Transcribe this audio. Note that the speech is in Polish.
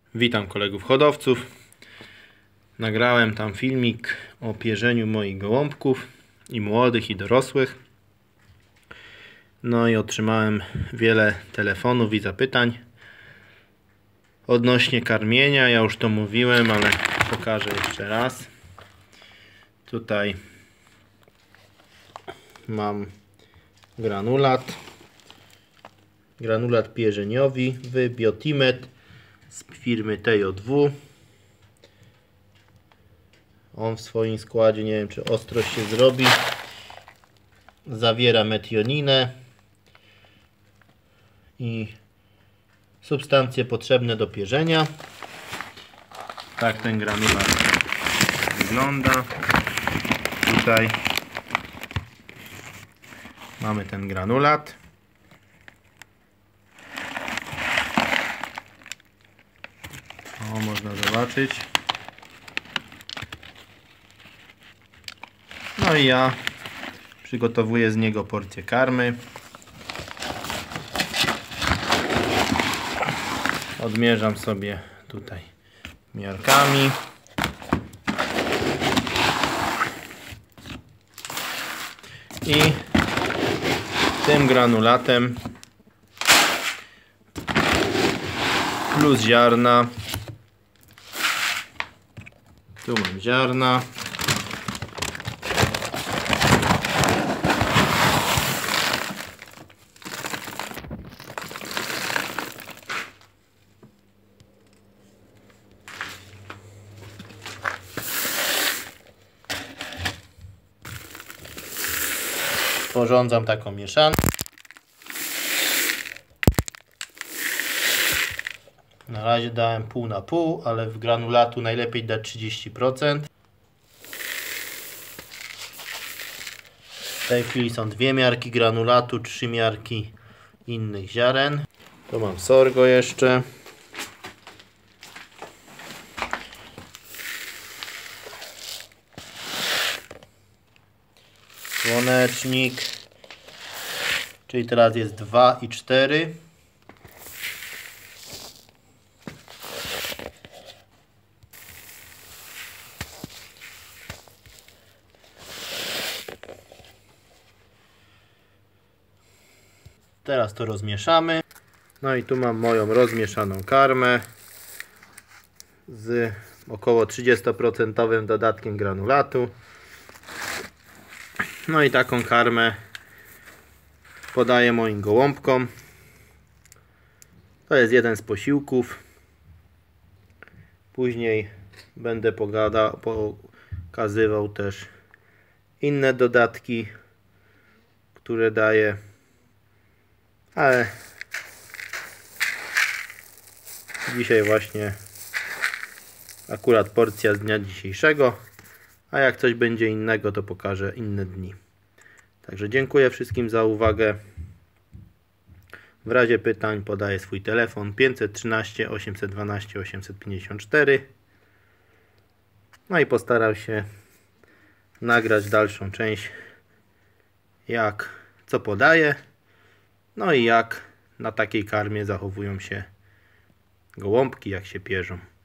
Witam kolegów hodowców. Nagrałem tam filmik o pierzeniu moich gołąbków, i młodych, i dorosłych. No i otrzymałem wiele telefonów i zapytań odnośnie karmienia. Ja już to mówiłem, ale pokażę jeszcze raz. Tutaj mam granulat pierzeniowy Biotimet z firmy TJW. On w swoim składzie, nie wiem czy ostrość się zrobi, zawiera metioninę i substancje potrzebne do pierzenia. Tak ten granulat wygląda. Tutaj mamy ten granulat. O, można zobaczyć. No i ja przygotowuję z niego porcję karmy. Odmierzam sobie tutaj miarkami. I tym granulatem plus ziarna. Tu mam ziarna. Sporządzam taką mieszankę. Na razie dałem pół na pół, ale w granulatu najlepiej dać 30%. W tej chwili są 2 miarki granulatu, 3 miarki innych ziaren. Tu mam sorgo jeszcze. Słonecznik, czyli teraz jest 2 i 4. Teraz to rozmieszamy. No i tu mam moją rozmieszaną karmę z około 30% dodatkiem granulatu. No i taką karmę podaję moim gołąbkom. To jest jeden z posiłków. Później będę pokazywał też inne dodatki, które daję. Ale dzisiaj właśnie akurat porcja z dnia dzisiejszego. A jak coś będzie innego, to pokażę inne dni. Także dziękuję wszystkim za uwagę. W razie pytań podaję swój telefon 513 812 854. No i postaram się nagrać dalszą część, co podaję. No i jak na takiej karmie zachowują się gołąbki, jak się pierzą.